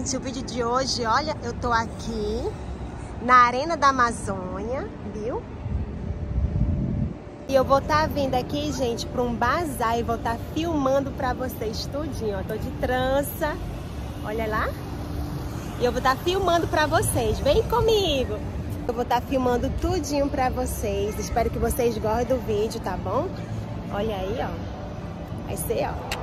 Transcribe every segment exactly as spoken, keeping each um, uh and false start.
gente, o vídeo de hoje, olha, eu tô aqui na Arena da Amazônia, viu? E eu vou estar vindo aqui, gente, para um bazar e vou estar filmando pra vocês tudinho, ó. Tô de trança, olha lá. E eu vou estar filmando pra vocês, vem comigo. Eu vou estar filmando tudinho pra vocês. Espero que vocês gostem do vídeo, tá bom? Olha aí, ó. Vai ser, ó.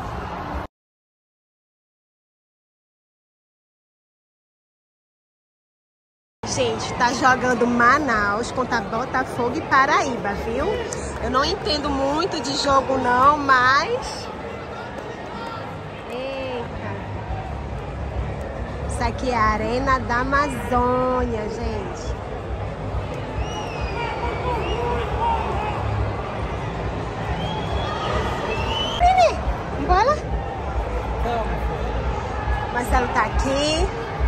Gente, tá jogando Manaus contra Botafogo e Paraíba, viu? Eu não entendo muito de jogo não, mas... Eita. Isso aqui é a Arena da Amazônia, gente. Vini, bora? Marcelo tá aqui.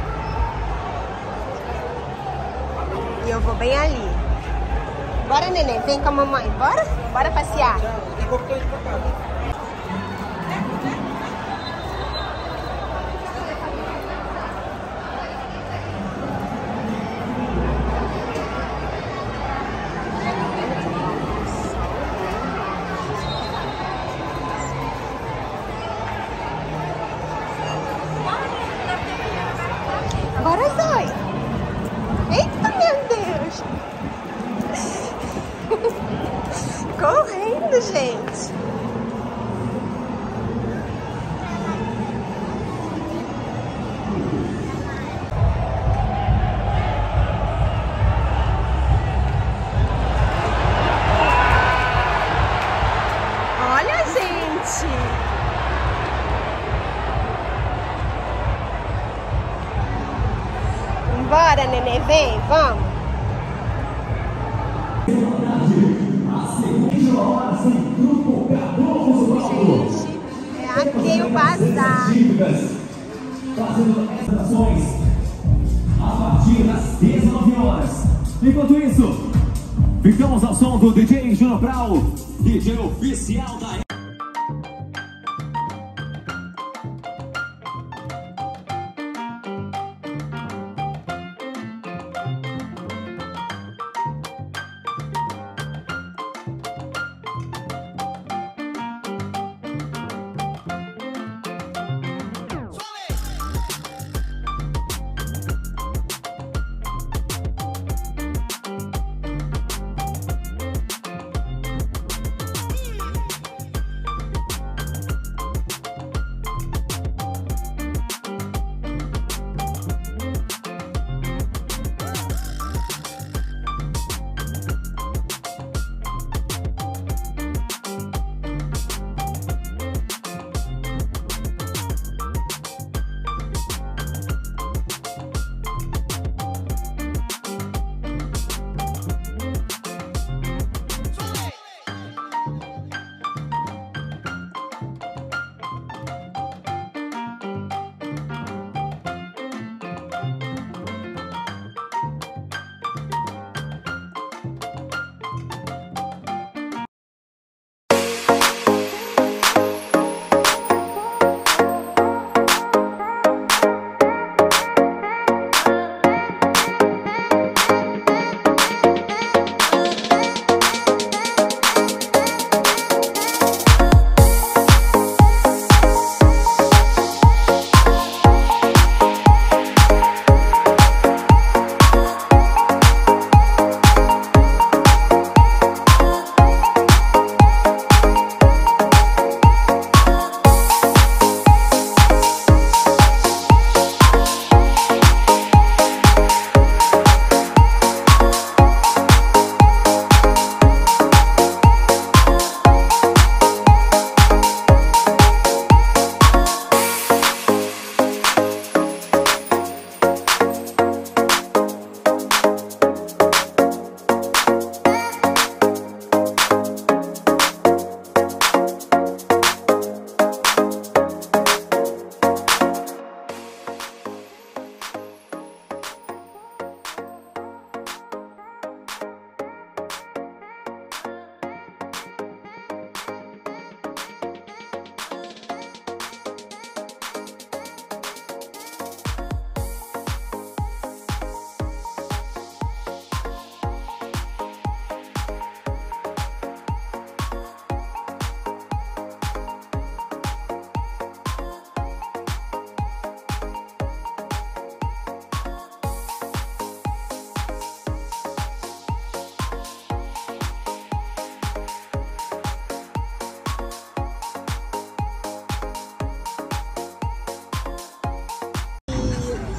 E eu vou bem ali. Bora, neném, vem com a mamãe. Bora? Bora passear. Bora, Zoe. Eita, meu Deus. Correndo, gente. Olha, gente. Bora, neném, vem, vamos. Gente, é aqui o bazar. Fazendo atrações a partir das dezenove horas. Enquanto isso, ficamos ao som do D J Júnior Brau, D J oficial da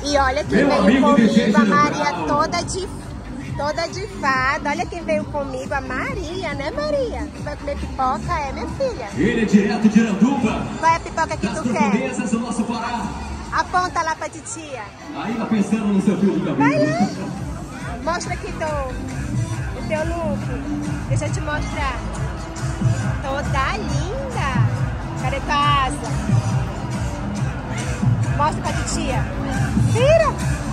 E olha quem Meu veio amigo comigo, D J a Maria General. toda de, toda de fada. Olha quem veio comigo, a Maria, né Maria? Tu vai comer pipoca, é minha filha? Ele é direto de Iranduba. Qual é a pipoca que Das tu quer? profundezas do nosso Pará. Aponta lá pra titia. Ainda pensando no seu fio de cabelo. Vai lá. Mostra aqui teu, o teu look. Deixa eu te mostrar. Toda linda. Cadê tua asa? Mostra pra titia. Vira.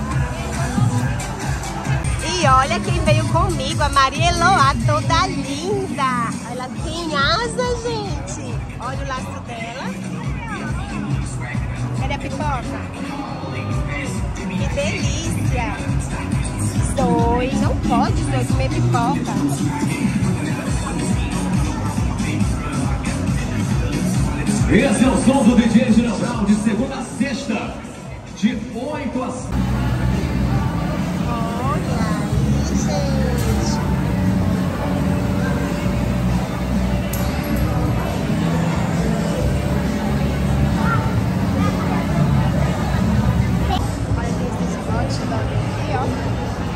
E olha quem veio comigo, a Maria Eloá, toda linda. Ela tem asa, gente. Olha o laço dela. Cadê a pipoca? Que delícia. Zoe, não pode, Zoe, comer pipoca. Esse é o som do D J General de segunda a sexta, de oito às... Olha aí, gente. Olha, tem esses hot dog aqui, ó.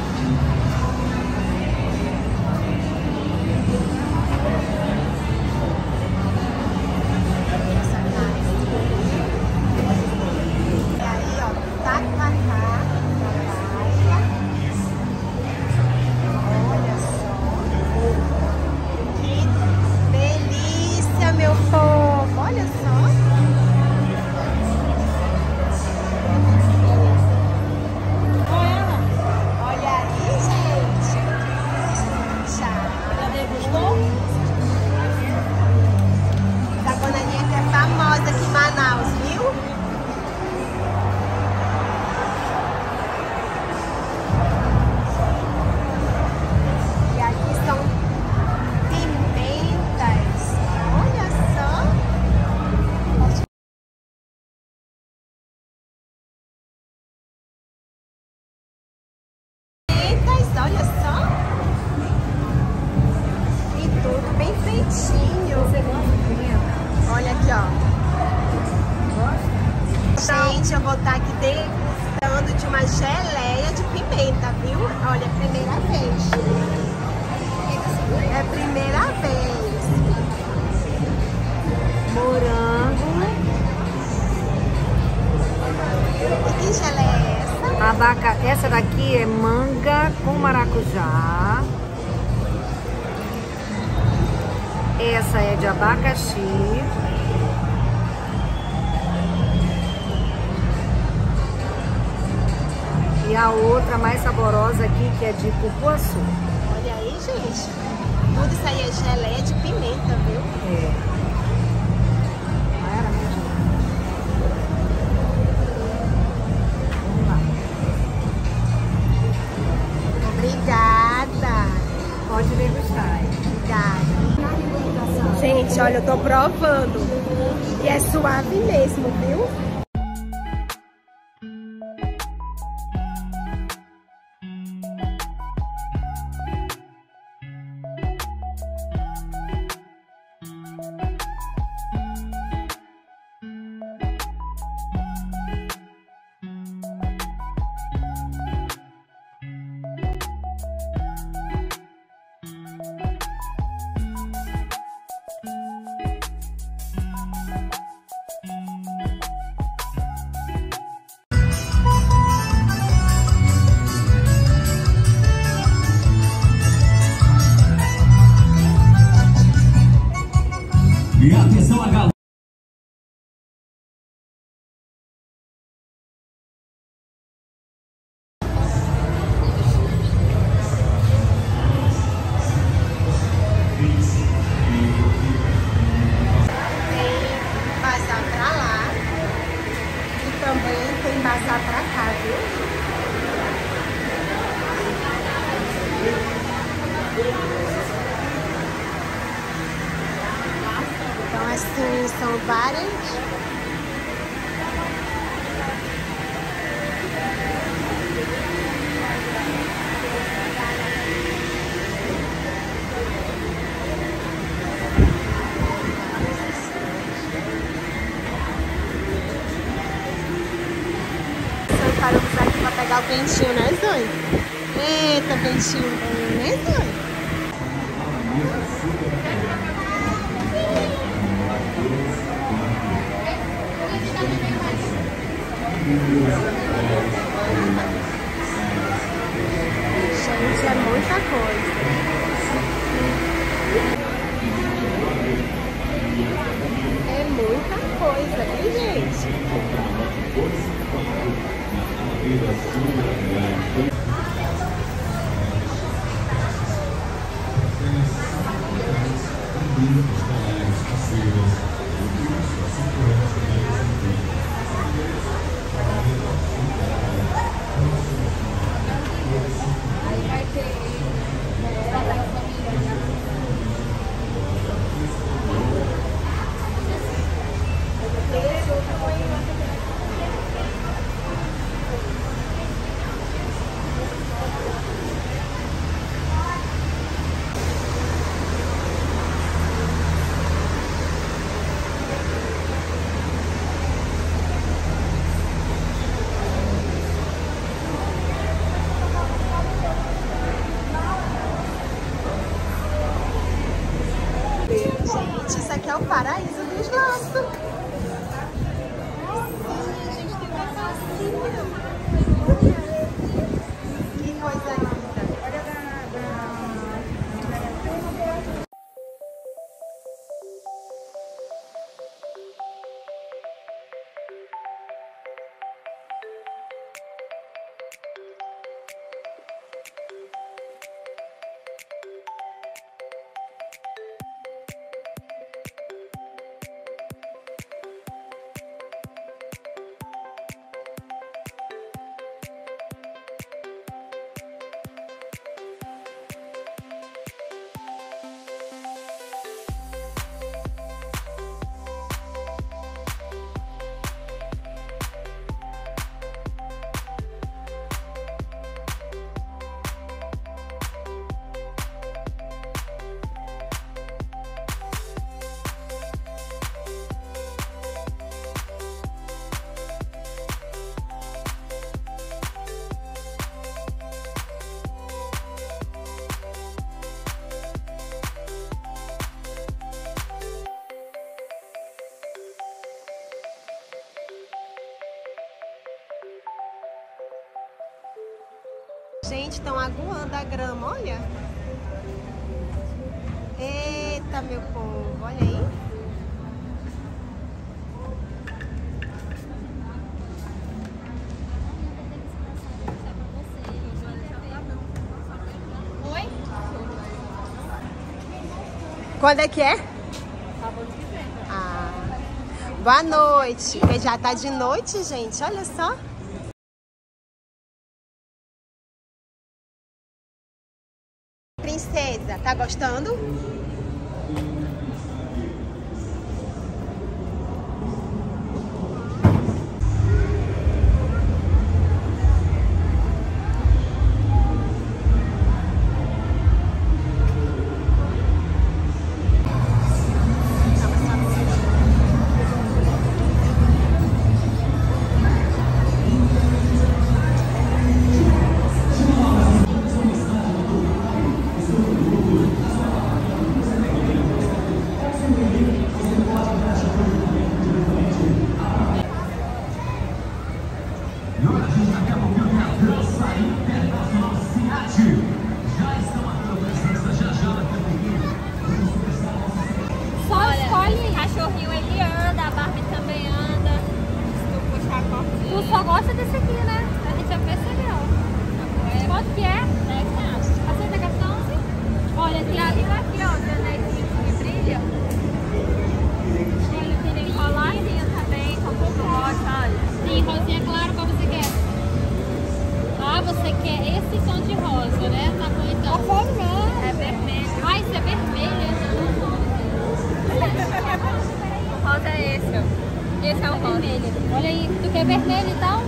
Olha só. E tudo bem feitinho. Você gosta de pimenta? Olha aqui, ó. Gente, eu vou estar aqui degustando de uma geleia de pimenta, viu? Olha, é a primeira vez. É a primeira vez. Morango. E que geleia é essa? Abaca... Essa daqui é manga com maracujá. Essa é de abacaxi. E a outra mais saborosa aqui, que é de cupuaçu. Olha aí, gente. Tudo isso aí é geleia de pimenta, viu? É. Ah, era mesmo. Vamos lá. Obrigada. Pode degustar. Obrigada. Gente, olha, eu tô provando. E é suave mesmo, viu? E atenção a galera. Tem bazar pra lá e também tem bazar pra cá, viu? Então assim, são várias. São para usar Tá o ventinho, né, Zoe? Eita, ventinho bom, né, Zoe? Gente, é muita coisa. É muita coisa, viu, gente? Gente, isso aqui é o paraíso dos laços. Sim, a gente tem uma calcinha. Que coisa linda. Olha da... Gente, estão aguando a grama, olha. Eita, meu povo, olha aí. Oi? Quando é que é? Ah, boa noite. Porque já tá de noite, gente, olha só. Princesa, tá gostando? Só gosta desse aqui, né? A gente já percebeu. Quanto que é? dez reais. Aceita cartão? Olha, tem ali aqui, ó, os anéis que brilha. Tem, tem coladinha também, com pouco rosa, olha. Sim, rosinha claro, qual você quer? Ah, você quer esse tom de rosa, né? Tá bom, então. É vermelho. É vermelho. Ah, isso é vermelho. O rosa é esse, ó. Esse é o rosa. Vermelho. Olha aí, tu quer vermelho então?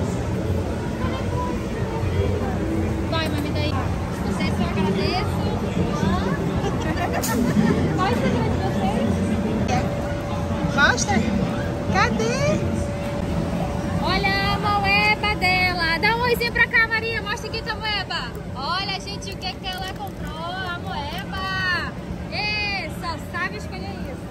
Vai, mami, daí. Vocês só agradeço. Qual é o Instagram de vocês? Mostra. Cadê? Olha a moeba dela. Dá um oizinho pra cá, Maria. Moeba. Olha, gente, o que que ela comprou? A Moeba. E só sabe escolher isso.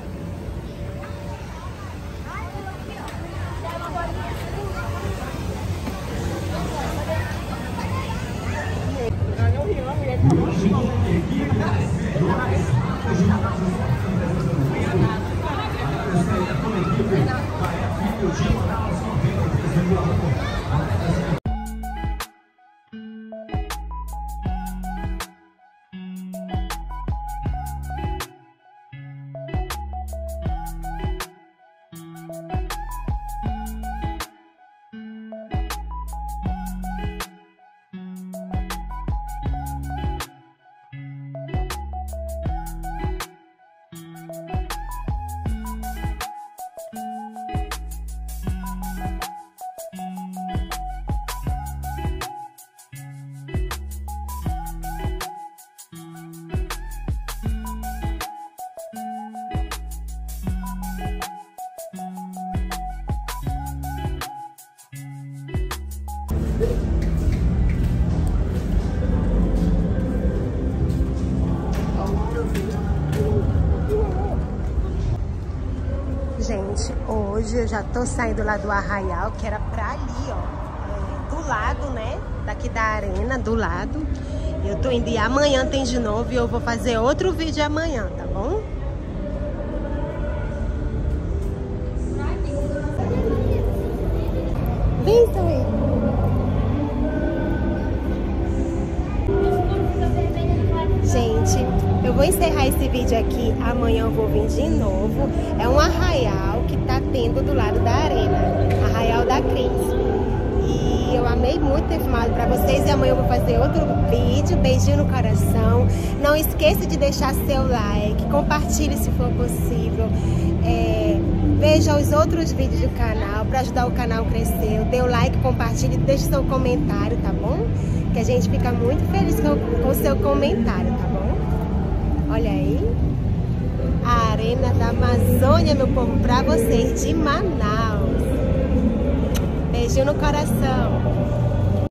Gente, hoje eu já tô saindo lá do Arraial, que era pra ali, ó, é, do lado, né, daqui da arena, do lado. Eu tô indo e amanhã tem de novo e eu vou fazer outro vídeo amanhã, tá bom? Vem, Zoe. Gente, eu vou encerrar esse vídeo aqui, amanhã eu vou vir de novo. É um arraial que tá tendo do lado da arena, Arraial da Cris. E eu amei muito ter filmado pra vocês e amanhã eu vou fazer outro vídeo. Beijinho no coração. Não esqueça de deixar seu like, compartilhe se for possível. É, veja os outros vídeos do canal pra ajudar o canal a crescer. Dê o like, compartilhe, deixe seu comentário, tá bom? Que a gente fica muito feliz com o seu comentário, tá bom? Olha aí, a Arena da Amazônia, meu povo, pra vocês de Manaus. Beijinho no coração.